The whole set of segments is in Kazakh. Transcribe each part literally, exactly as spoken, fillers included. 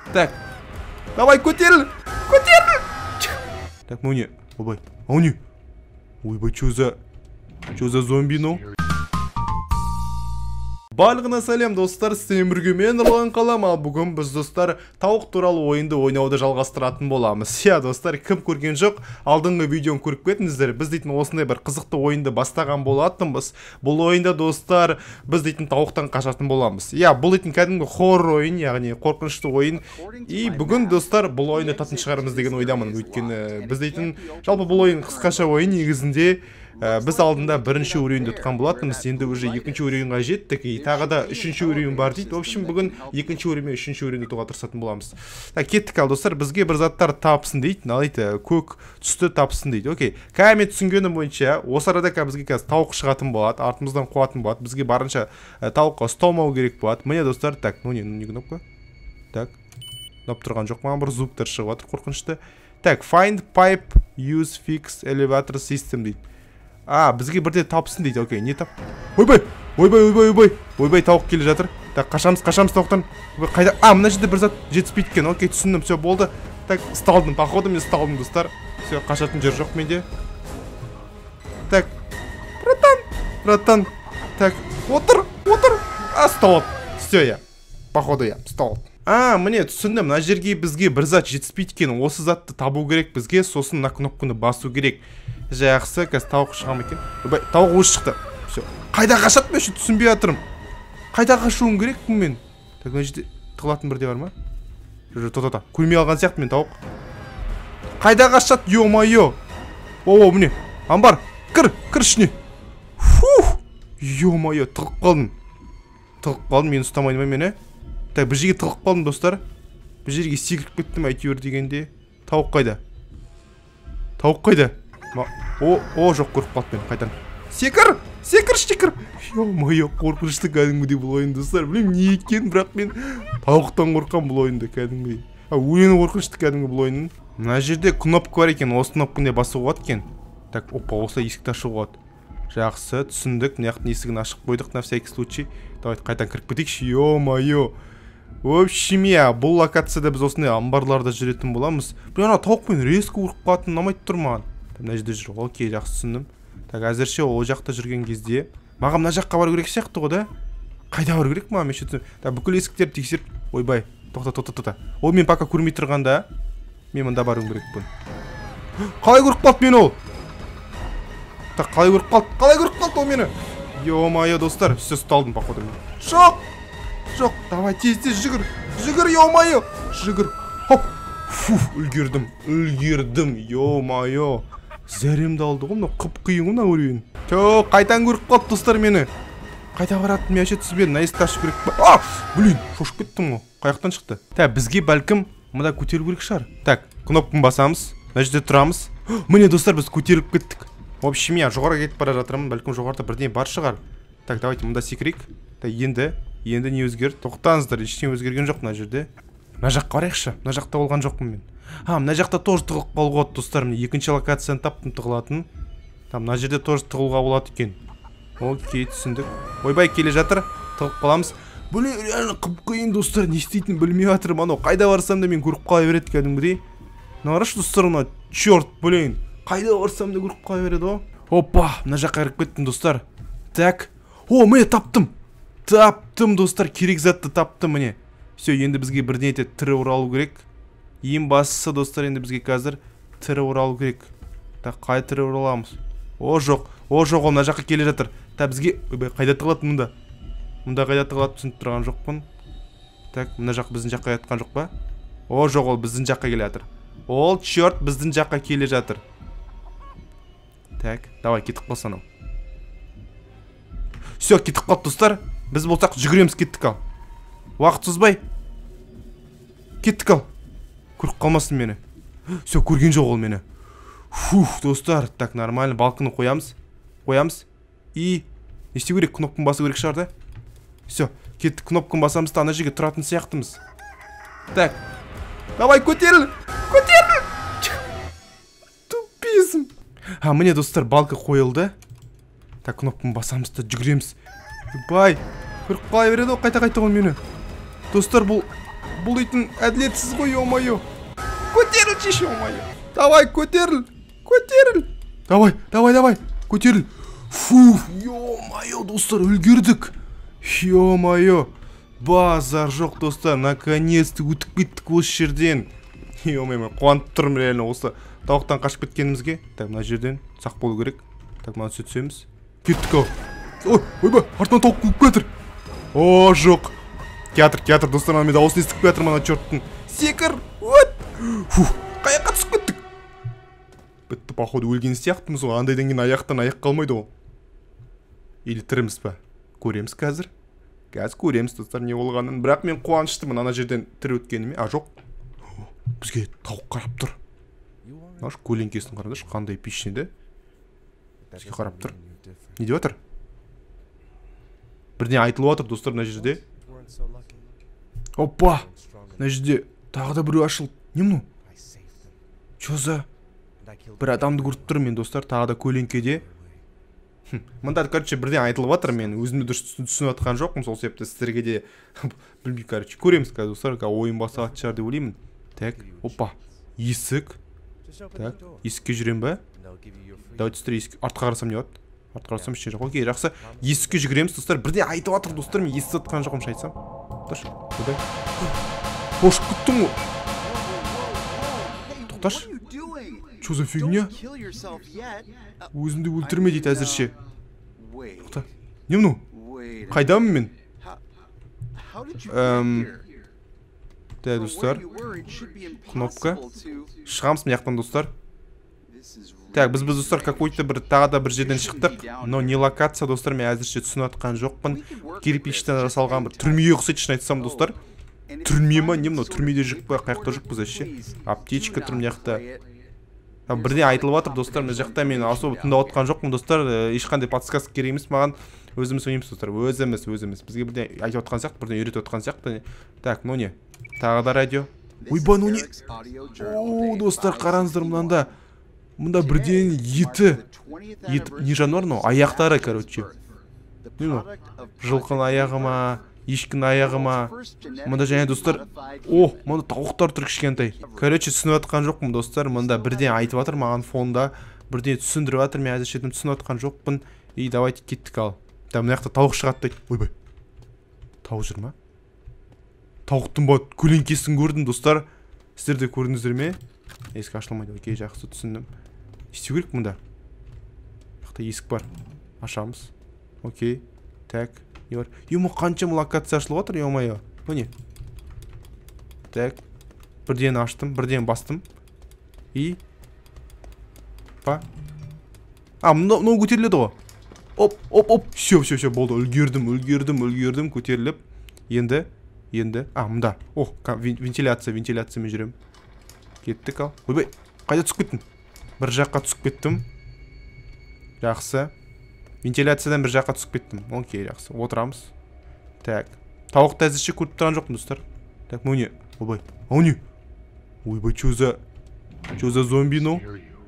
Так. Давай, көтеріл. Көтеріл. Так, ну не. Ойбай. Ау не? Ойбай, чё за... Чё за зомби, ну? Барлығына сәлем достар, сіздермен бірге мен Нұрлан Қалам, ал бүгін біз достар тауық туралы ойынды ойнауды жалғастыратын боламыз. Иә достар, кім көрген жоқ, алдыңғы видеоны көріп кетіңіздер. Біз дейтін осындай бір қызықты ойынды бастаған болатынбыз. Бұл ойында достар, біз дейтін тауықтан қашатын боламыз. Иә, бұл дейтін кәдімгі хоррор ойын, яғни қорқынышты ойын. И бүгін достар бұл ойынды татын шығарымыз деген ойдамын. Өйткені біз дейтін жалпы бұл ойын қысқаша ойын негізінде біз алдында бірінші уровеньді ұтқан болатынбыз, енді уже екінші уровеньға жеттік, и тағы да үшінші уровень бар дейді. В общем, бүгін екінші уровень, үшінші уровеньді ұтуға тырысатын боламыз. Так, кеттік ал достар, бізге бір заттар тапсын дейді, налайты, көк түсті тапсын дейді. Окей, кәме түсінгенім бойынша, осы арада бізге қазір тауық шығатын болады, артымыздан қуатын болады, бізге барынша тауыққа ұсталмау керек болады. Міне достар, так, ну не, не кнопка? Так, кноп тұрған жоқ, маған бір звуктар шығып жатыр, қорқынышты. Так, find pipe, use fix elevator system дейді. А, бізге бірде тапсын дейді. Окей, не тап? Ойбай! Ойбай, ойбай, ойбай. Ойбай, тауық келе жатыр. Так, қашамыз, қашамыз тауықтан. Қайда? А, мына жерде бір зат жетіспейді екен. Окей, түсіндім, все болды. Так, сталдым. Походу мен сталдым, достар. Все, қашатын жер жоқ менде. Так. Братан, братан. Так, отыр, отыр. А, стал. Все, я. Походу я стал. А, міне түсіндім. Мына жерге бізге бір зат жетіспейді екен. Осы затты табу керек бізге, сосын мына кнопканы басу керек. Жақсы, қазір тауық шығам екен. Ойбай, тауық өз шықты. Все. Қайда қашат мен үшін түсінбей жатырмын. Қайда қашуым керек мен? Так, мына жерде тығылатын бірде бар ма? Жо, то-то-то. Көрмей алған сияқты мен тауық. Қайда қашат, ё-майо. О-о, міне. Амбар, кір, кір ішіне. Фух, ё-майо, тығып қалдым. Тығып қалдым, мені ұстамайды ма мені? Так, бір жерге тығып қалдым, достар. Бір жерге секіріп кеттім, әйтеуір дегенде. Тауық қайда? Тауық қайда? О, о, жоқ, көріп қалды мен, қайдан. Секір, секір, секір. Ё-майо, қорқынышты кәдімгідей бұл ойын, достар. Білем, не екен, бірақ мен тауықтан қорқам бұл ойынды кәдімгідей. А, өлені қорқынышты кәдімгі бұл ойынның. Мына жерде кнопка бар екен, осы кнопканы басуға болады екен. Так, опа, осы есікті ашуға болады. Жақсы, түсіндік, мына жақтың есігін ашып қойдық, на всякий случай. Давайте қайдан кіріп кетейікші. Ё-майо. В общем, я, бұл локацияда біз осындай амбарларда жүретін боламыз. Блин, ана тауықпен резко ұрып қалатын ұнамайды тұр маған. Мына жерде жүр. Окей, жақсы түсіндім. Так, әзірше ол жақта жүрген кезде маған мына жаққа бару керек сияқты ғой да? Қайда бару керек маған? Мен шетім. Так, бүкіл есіктерді тексеріп. Ойбай, тоқта, тоқта, тоқта. Ол мен пока көрмей тұрғанда мен мында баруым керекпін. Қалай көріп қалды мен ол? Так, қалай көріп қалды? Қалай көріп қалды ол мені? Ё-майо, достар, все ұсталдым походу. Жоқ! Жоқ, давай тез-тез жүгір. Жүгір, ё-майо. Жүгір. Хоп. Фух, үлгердім. Үлгердім. Ё-майо. Зәремді алды ғой, мына қып-қиын ғой мына ойын. Тё, қайтан көріп қалды достар мені. Қайда баратын мен әше түспедім, мына есікті ашу керек па? А, блин, шошып кеттім ғой. Қаяқтан шықты? Так, бізге бәлкім мында көтеру керек шығар. Так, кнопканы басамыз. Мына жерде тұрамыз. Міне достар, біз көтеріп кеттік. В общем, я жоғарыға кетіп бара жатырмын. Бәлкім жоғарыда бірдеңе бар шығар. Так, давайте мында секірейік. Так, енді, енді не өзгерді? Тоқтаңыздар, ештеңе өзгерген жоқ мына жерде. Мына жаққа барайықшы. Мына жақта болған жоқпын мен. А, мына жақта тоже тығылып қалуға болады, достар. Міне екінші локацияны таптым тығылатын. Там мына жерде тоже тығылуға болады екен. Окей, түсіндік. Ойбай, келе жатыр. Тығылып қаламыз. Блин, реально қып-қиын, достар. Не істейтінін білмей жатырмын. Анау қайда барсам да мен көріп қала береді кәдімгідей. Мына қарашы, достар, мына черт, блин. Қайда барсам да көріп қала береді ғой. Опа, мына жаққа кіріп кеттім, достар. Так. О, міне таптым. Таптым, достар. Керек затты таптым міне. Все, енді бізге бірден етеді тірі оралу керек. Ең бастысы, достар, енді бізге қазір тірі оралу керек. Так, қай тірі ораламыз? О, жоқ. О, жоқ, ол мына жаққа келе жатыр. Та бізге... Ойбай, қайда тығылады мұнда? Мұнда қайда тығылады түсініп тұрған жоқпын. Так, мына жақ біздің жаққа жатқан жоқ па? О, жоқ, ол біздің жаққа келе жатыр. Ол, черт, біздің жаққа келе жатыр. Так, давай, кетіп қалсан ол. Все, кетіп қалды, достар. Біз болсақ жүгіреміз, кеттік ал. Уақыт созбай. Кеттік ал. Көріп қалмасын мені. Все, көрген жоқ ол мені. Фух, достар. Так, нормально. Балкыны қоямыз. Қоямыз. И... Не істеу керек? Кнопканы басу керек шығар да? Все, кеттік. Кнопканы басамыз да ана жерге тұратын сияқтымыз. Так. Давай, көтеріл. Көтеріл. Тупизм. А, міне, достар, балка қойылды. Так, кнопканы басамыз да жүгіреміз. Бай. Көріп қалай береді ол қайта-қайта ол мені. Достар, бұл бұл дейтін әділетсіз ғой, ё-моё. Көтеріл, ё-моё. Давай, көтеріл. Көтеріл. Давай, давай, давай. Көтеріл. Фу, ё-моё, достар, үлгердік. Ё-моё. Базар жоқ, достар. Наконец-то өтіп кеттік осы жерден. Ё-моё, мен қуанып тұрмын реально осы тауықтан қашып кеткенімізге. Так, мына жерден сақ болу керек. Так, мына түсі түсеміз. Кеттік ау. Ой, ойбай, артынан тауық қуып кетір. О, жоқ. Театр, театр, достар, мен дауысын естіп кетір мана чорттың. Секір. От. Фу, қаяққа түсіп кеттік. Бітті, походу өлген сияқтымыз ғой. Андайдан кейін аяқтан аяқ қалмайды ғой. Или тіріміз ба? Көреміз қазір. Қазір көреміз, достар, не болғанын. Бірақ мен қуаныштымын ана жерден тірі өткеніме. А, жоқ. Бізге тауық қарап тұр. Наш көлеңкесін қараңдаршы, қандай пешінде. Бізге қарап тұр. Не деп отыр? Бірден айтылып отыр, достар, мына жерде. Опа! Мына жерде тағы да біреу ашылды. Не мұны? Чо за? Бір адамды көріп тұр мен, достар, тағы да көлеңкеде. Мында, короче, бірден айтылып отыр, мен өзімді дұрыс түсініп отқан жоқпын, сол себепті сіздерге де білмей, короче, көреміз қазір, достар, ойын басталатын шығар деп ойлаймын. Так, опа, есік. Так, есікке жүрем ба? Давай достар, есік. Артқа қарасам не болады? Артқа қарасам ештеңе жоқ. Окей, жақсы. Есікке жүгіреміз, достар. Бірден айтып отыр, достар, мен естіп отқан жоқпын, айтсам. Тоқташы. Тоқтай. Қошып кеттің ғой. Тоқташы. Что за фигня? Өзімді өлтірме дейді әзірше. Тоқта. Не мұны? Қайдамын мен? Эм... Так, достар. Кнопка. Шығамыз мияқтан, достар. Так, біз біз достар какой-то бір тағы да бір жерден шықтық. Но не локация, достар, мен әзірше түсініп атқан жоқпын. Кирпичтен жасалған бір түрмеге ұқсайды, шын айтсам, достар. Түрме ма? Не мынау? Түрмеде жүк па? Қаяқта жүкпіз әше? Аптечка тұр мияқта. Бірден айтылып отыр, достар, мына жақта мен особо тыңдап отқан жоқпын, достар. Ешқандай подсказка керек емес маған. Өзіміз ойнаймыз, достар. Өзіміз, өзіміз. Бізге бірден айтып отқан сияқты, бірден үйретіп отқан сияқты. Так, ну не? Тағы да радио. Ойба, ну не? О, достар, қараңыздар мынанда. Мында бірден еті. Ет не жануар, но аяқтары, короче. Не ну? Жылқын аяғы ма? Ешкінің аяғы ма? Мында және, достар. О, мында тауықтар тұр кішкентай. Короче, түсініп атқан жоқпын, достар. Мында бірден айтып отыр маған фонда. Бірден түсіндіріп отыр, мен әзірше түсініп атқан жоқпын. И давайте кеттік ал. Да, мына жақта тауық шығады дейді. Ойбай. Тауық жүр ма? Тауықтың ба көлеңкесін көрдім, достар. Сіздер де көрдіңіздер ме? Есік ашылмайды. Окей, жақсы түсіндім. Істеу керек мұнда. Жақта есік бар. Ашамыз. Окей. Так. Не бар? Ема қанша локация ашылып отыр, ё-моё. Bu не? Так. Бірден аштым, бірден бастым. И па. А, мынау көтеріледі ғой. Оп, оп, оп. Все, все, все, болды. Үлгердім, үлгердім, үлгердім, көтеріліп. Енді, енді. А, мында. О, вентиляция, вентиляциямен жүрем. Кеттік ал. Ойбай, қайда түсіп кеттім? Бір жаққа түсіп кеттім. Жақсы. Вентиляциядан бір жаққа түсіп кеттім. Окей, жақсы. Отырамыз. Так. Тауықты әзірше көріп тұрған жоқпын, достар. Так, ну не? Ойбай. Ау не? Ойбай, что за... Что за зомби, ну?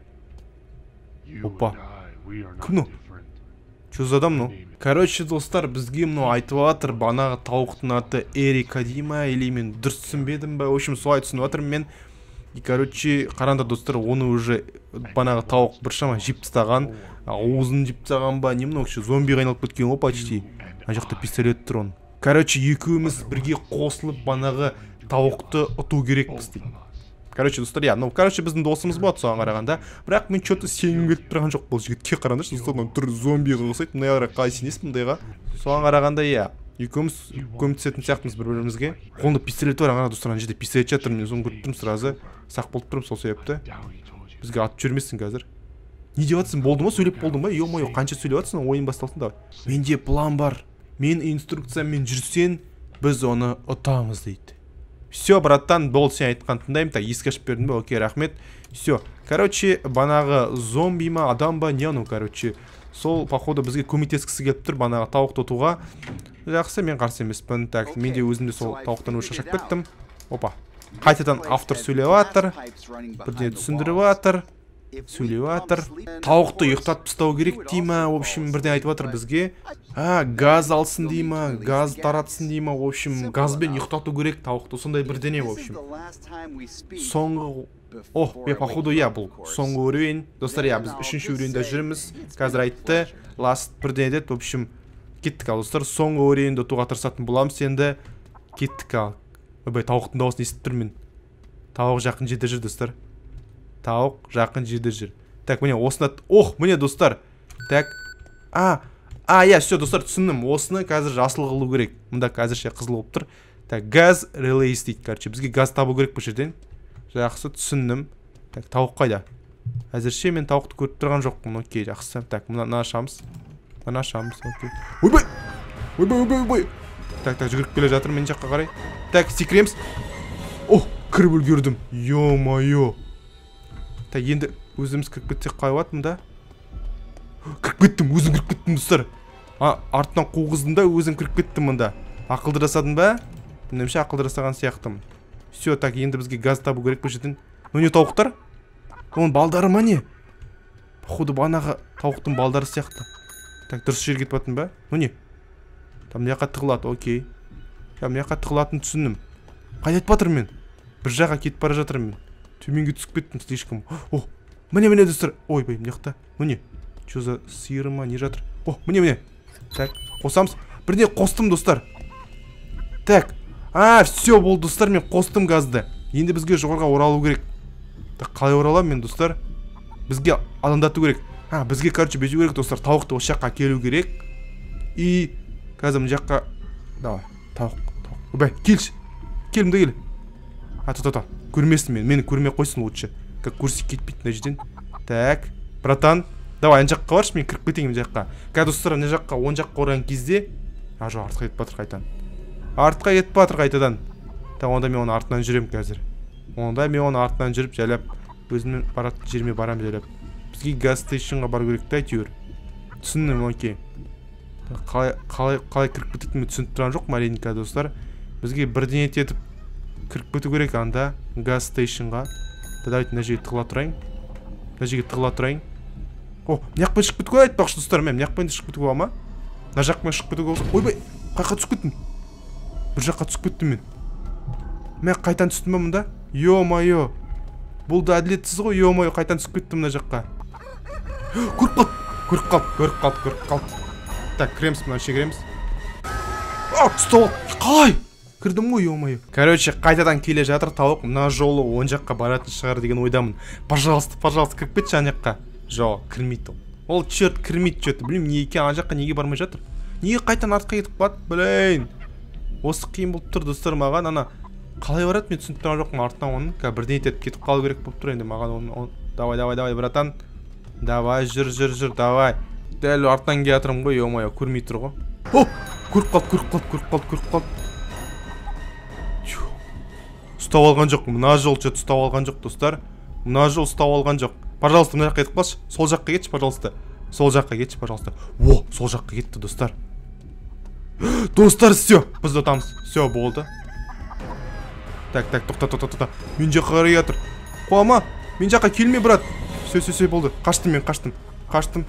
Опа. Кім, ну? Что за адам, ну? Короче, достар, бізге мынау айтып жатыр, банағы тауықтың аты Эрика дейма, или мен дұрыс түсінбедім ба? В общем, солай түсініп жатырмын мен. И, короче, қараңдар, достар, оны уже банағы тауық біршама жеп тастаған, ауызын жеп тастаған ба, не мынау вообще зомбиға айналып кеткен ғой почти. Ана жақта пистолет тұр оның. Короче, екеуміз бірге қосылып банағы тауықты ұту керекпіз дейді. Короче, достар, я, ну, короче, біздің досымыз болады соған қарағанда, бірақ мен что-то сенгім келіп тұрған жоқ бұл жігітке қараңдаршы, достар, түр зомбиға ұқсайды, мына қалай сенесіз мұндайға. Соған қарағанда, я, екеуміз көмектесетін сияқтымыз бір-бірімізге. Қолында пистолет бар, ана достар, ана жерде пистолет жатыр, мен соны көріп тұрмын, сразу сақ болып тұрмын, сол себепті. Бізге атып жүрмесің қазір. Не деп жатсың, болды ма, сөйлеп болдың ба? Ё-моё, қанша сөйлеп жатсың, ойын басталсын давай. Менде план бар. Мен инструкциямен жүрсен, біз оны ұтамыз дейді. Все, браттан, болды сен айтқан тыңдаймын. Так, есік ашып бердің ба? Окей, рахмет. Все. Короче, банағы зомби ма, адам ба, не ну, короче. Сол, походу, бізге көмектескісі келіп тұр, банағы тауықты ұтуға. Жақсы, мен қарсы емеспін. Так, мен де өзімде сол тауықтан өз шашап кеттім. Опа. Қайтадан автор сөйлеп жатыр. Бірден түсіндіріп жатыр. Сөйлеп жатыр. Тауықты ұйықтатып тастау керек дейма. В общем, бірден айтып жатыр бізге. А, газ алсын дей ма, газ таратсын дей ма, в общем, газбен ұйықтату керек тауықты, сондай бірдене, в общем. Соңғы... О, я походу я бұл. Соңғы өрен. Достар, я, біз үшінші өренде жүрміз. Қазір айтты, ласт бірдене деді, в общем, кеттік ал, достар. Соңғы өренді тұға тырсатын боламыз, енді кеттік ал. Өбай, тауықтың дауысын естіп тұрмын. Тауық жақын жерде жүр, достар. Тауық жақын жерде жүр. Так, міне, осына... Ох, міне, достар. Так, а... А, я, все, достар, түсіндім. Осыны қазір жасыл қылу керек. Мұнда қазірше қызыл болып тұр. Так, газ релейс дейді, короче. Бізге газ табу керек бұл жерден. Жақсы, түсіндім. Так, тауық қайда? Әзірше мен тауықты көріп тұрған жоқпын. Окей, жақсы. Так, мұны ашамыз. Мұны ашамыз. Окей. Ойбай! Ойбай, ойбай, ойбай! Так, так, жүгіріп келе жатыр мен жаққа қарай. Так, секіреміз. О, кіріп үлгердім. Ё-майо. Так, енді өзіміз кіріп кетсек қайуатым да? Кіріп кеттім, өзім кіріп кеттім, достар. Артынан қуғыздым да, өзім кіріп кеттім мұнда. Ақылды жасадым ба? Меніңше ақылды жасаған сияқтымын. Все, так, енді бізге газ табу керек бұл жерден. Ну не тауықтар? Оның балдары ма не? Походу банағы тауықтың балдары сияқты. Так, дұрыс жерге кетіп жатырмын ба? Ну не? Там мына жаққа тығылады, окей. Я мына жаққа тығылатынын түсіндім. Қайда кетіп жатырмын мен? Бір жаққа кетіп бара жатырмын мен. Төменге түсіп кеттім слишком. О, міне міне достар. Ойбай, мына жақта. Ну не? Что за сиыр ма, не жатыр? О, міне міне. Так, қосамыз. Біріне қостым, достар. Так. А, все болды, достар, мен қостым газды. Енді бізге жоғарға оралу керек. Так, қалай оралам мен, достар? Бізге адамдату керек. А, бізге, короче, безу керек, достар. Тауықты осы жаққа келу керек. И қазір мына жаққа... Давай, тауық, тауық. Ойбай, келші. Келімді кел. А, та-та-та. Көрмесін мен. Мені көрмей қойсын лучше. Как көрсек кетпейді мына жерден. Так, братан. Давай, ана жаққа баршы, мен кіріп кетейін мына жаққа. Қазір достар, ана жаққа, он жаққа орған кезде... А, жоқ, артқа кетіп батыр қайтадан. Артқа кетіп батыр қайтадан. Та, онда мен оны артынан жүрем қазір. Онда мен оны артынан жүріп, жайлап, өзімнің баратын жеріме барам жайлап. Бізге газ стейшнға бару керек та, әйтеуір. Түсіндім, окей. Қалай, қалай, қалай кіріп кететінімді түсініп тұрған жоқ, маленькі достар. Бізге бірден етіп кіріп кету керек анда газ стейшнға. Давайте мына жерге тығыла тұрайын. Мына жерге тығыла тұрайын. О, мына жақпен шығып кетуге айтпақшы достар, мен мына жақпен шығып кетуге ма? Мына жақпен шығып кетуге болса. Ойбай, қайқа түсіп кеттім. Бір жаққа түсіп кеттім мен. Мен қайтан түстім ба мұнда? Ё-майо. Бұл да әділетсіз ғой, ё-майо, қайтан түсіп кеттім мына жаққа. Көріп қалды, көріп қалды, көріп қалды, көріп қалды. Так, кіреміз, мына ішке кіреміз. А, ұстап алды. Қалай? Кірдім ғой, ё-майо. Короче, қайтадан келе жатыр тауық. Мына жолы оң жаққа баратын шығар деген ойдамын. Пожалуйста, пожалуйста, кіріп кетші ана жаққа. Жоқ, кірмейді ол. Ол черт кірмейді что-то. Білмеймін, не екен ана жаққа неге бармай жатыр? Неге қайтадан артқа кетіп қалды? Блин. Осы қиын болып тұр достар маған. Ана қалай барады мен түсініп тұрған жоқпын артынан оның. Қазір бірден етіп кетіп қалу керек болып тұр енді маған оны. Давай, давай, давай, братан. Давай, жүр, жүр, жүр, давай. Дәл артынан келе жатырмын ғой, ё-майо, көрмей тұр ғой. О, көріп қалды, көріп қалды, көріп қалды, көріп қалды. Ұстап алған жоқ. Мына жол что-то ұстап алған жоқ, достар. Мына жол ұстап алған жоқ. Пожалуйста, мына жаққа кетіп қалшы. Сол жаққа кетші, пожалуйста. Сол жаққа кетші, пожалуйста. О, сол жаққа кетті, достар. Достар, все, біз отамыз. Все, болды. Так, так, тоқта, тоқта, тоқта. Мен жаққа қарай жатыр. Қуама, мен жаққа келме, брат. Все, все, все, болды. Қаштым мен, қаштым. Қаштым.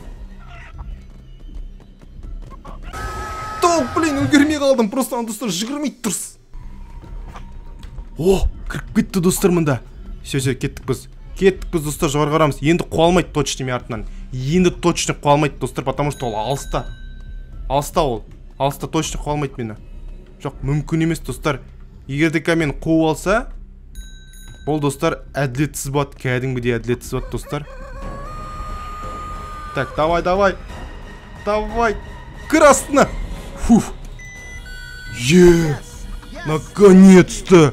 Тоқ, блин, үлгермей қалдым. Просто достар, жүгірмейді тұрс. О, кіріп кетті, достар, мұнда. Все, все, кеттік біз. Кеттік біз, достар, жоғары қарамыз. Енді қуалмайды точно мен артынан. Енді точно қуалмайды, достар, потому что ол алыста. Алыста ол. Алыста точно қуалмайды мені. Жоқ, мүмкін емес, достар. Егер де мен қуып алса, бұл, достар, әділетсіз болады. Кәдімгідей әділетсіз болады, достар. Так, давай, давай. Давай. Кір астына. Фух. Е, наконец-то.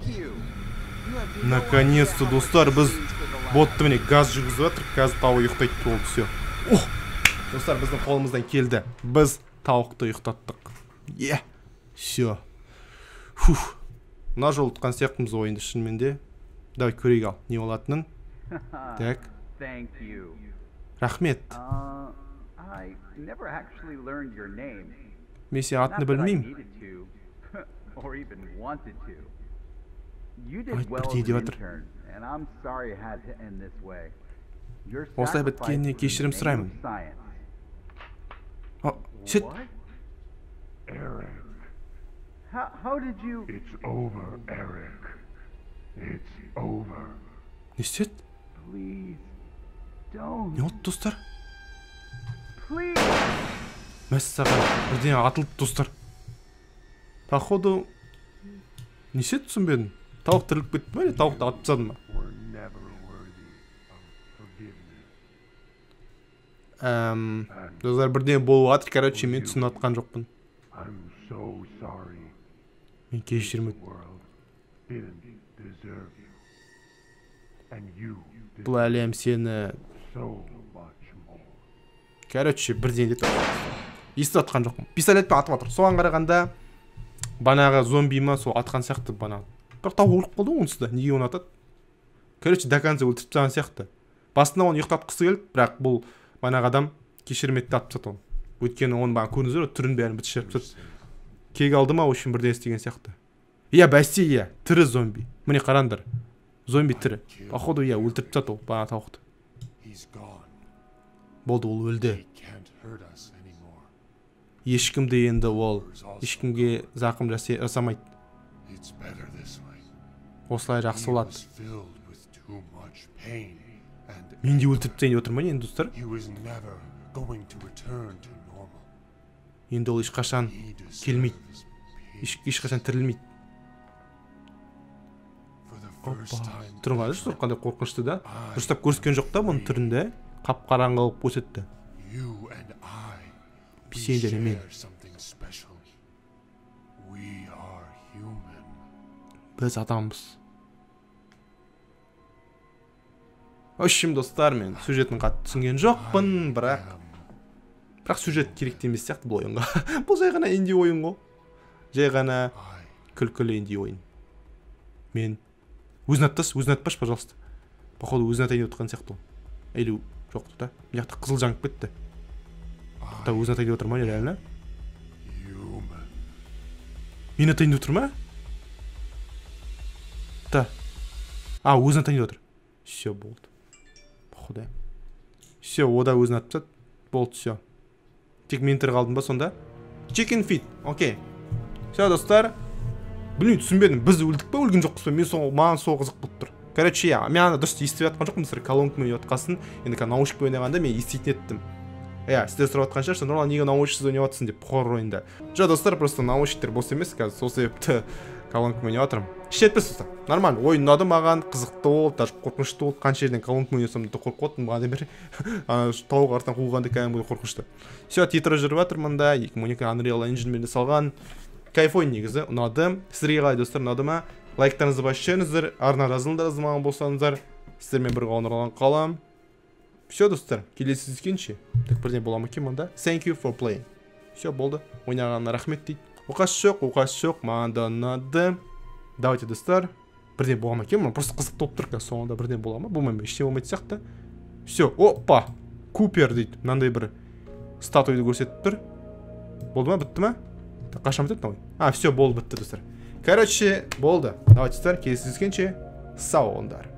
Наконец-то, достар, біз ботты міне газ жүргізіп жатыр. Газ тауы ұйықтайды болды, все. Ох, достар, біздің қолымыздан келді. Біз тауықты ұйықтаттық. Е, все. Фух. Мына жол ұтқан сияқтымыз ойынды шынымен де. Давай көрейік ал, не болатынын. Так. Рахмет. Мен сен атыны білмеймін. Айт бірдей деп жатыр. Осылай біткеніне кешірім сұраймын. А, сет. Eric. How, how did you... It's over, Eric. It's over. Не істеді? Please, don't. Не болды, достар? Please. Мәссаған, бірден атылды, достар. Походу, не істеді түсінбедім. Тауық тіріліп кетті ме, тауықты атып тастады ма? We're never worthy of forgiveness. Эм, достар, бірден болып жатыр, короче, мен түсініп атқан жоқпын. I'm so sorry. Мен кешірім The world didn't deserve you. And you бұл әлем сені, so much more. короче, бірден де естіп атқан жоқпын. Пистолетпен атып жатыр. Соған қарағанда банағы зомби ма, сол атқан сияқты банағы. Бірақ тауық өліп қалды ғой онсыз да. Неге оны атады? Короче, до конца өлтіріп тастаған сияқты. Басында оны ұйықтатқысы келді, бірақ бұл банағы адам кешірмеді атып тастады оны. Өйткені оны баған көрдіңіздер ғой, түрін бәрін бітіріп тастады. Кек алды ма, үшін бірден істеген сияқты. Иә, бәсте, иә, тірі зомби. Міне қараңдар. Зомби тірі. Походу, иә, өлтіріп тастады ол бана тауықты. Болды, ол өлді. Ешкімді енді ол ешкімге зақым жасамайды. Осылай жақсы болады. Мен де өлтіріп тастайын деп отырмын енді, достар. Енді ол ешқашан келмейді. Ешқашан тірілмейді. Опа. Тұрыңдар, достар, қандай қорқынышты да. Дұрыстап көрсеткен жоқ та бұның түрінде. Қап-қараңғы қылып көрсетті. Сен және мен. Біз адамбыз. Өшім, достар, мен сюжетін қатты түсінген жоқпын, бірақ бірақ сюжет керек емес сияқты бұл ойынға. Бұл жай ғана инди ойын ғой. Жай ғана күлкілі инди ойын. Мен өзін аттас, өзін атпаш, пожалуйста. Походу, өзін атайын деп отырған сияқты ол. Әлі жоқты да. Мен жақта қызыл жаңып кетті. Та өзін атайын деп отыр ма, реально? Мен атайын деп отыр ма? Та. А, өзін атайын деп отыр. Все, болды. Походу. Все, ода өзін атып тастады. Болды, все. Тек мен тірі қалдым ба сонда? Chicken feet. Окей. Все, достар. Білмейді, түсінбедім. Біз өлдік па, өлген жоқпыз ба? Мен сол, маған сол қызық болып тұр. Короче, я, мен ана дұрыс естіп жатқан жоқпын, сіздер колонкамен отқасын. Енді ка наушникпен ойнағанда мен еститін еттім. Я, сіздер сұрап жатқан шығар, нұрлан неге наушниксіз ойнап жатсың деп қор ойында. Жоқ, достар, просто наушниктер бос емес, қазір сол себепті колонкамен ойнап жатырмын. Шетпес, достар. Нормально, ойын ұнады маған, қызықты болды, даже қорқынышты болды. Қанша жерден колонкамен ойнасам да қорқып отырмын, маған бер. Тауық артынан қуғанда кәдімгі қорқынышты. Все, титрі жүріп жатыр мында, екі мың он екі Unreal Engine-мен салған. Кайфой негізі, ұнады. Сіздерге қалай, достар, ұнады ма? Лайктарыңызды басшаңыздар, арна жазылыңдар, азмаған болсаңыздар. Сіздермен бірге нұрлан қалам. Все, достар, келесі кездескенше. Так бірден бола ма екен мында? Thank you for playing. Все, болды. Ойнағанына рахмет дейді. Оқасы жоқ, оқасы жоқ, маған да ұнады. Давайте, достар. Бірден бола ма екен? Просто қызық топ тұр, соңында бірден бола ма? Болмай ма? Ештеңе болмайды сияқты. Все, опа! Купер дейді. Мынандай бір статуйды көрсетіп тұр. Болды ма? Бітті ма? Қашан бітеді мынау? А, все, болды, бітті, достар. Короче, болды. Давайте, достар, келесі кездескенше сау болыңдар.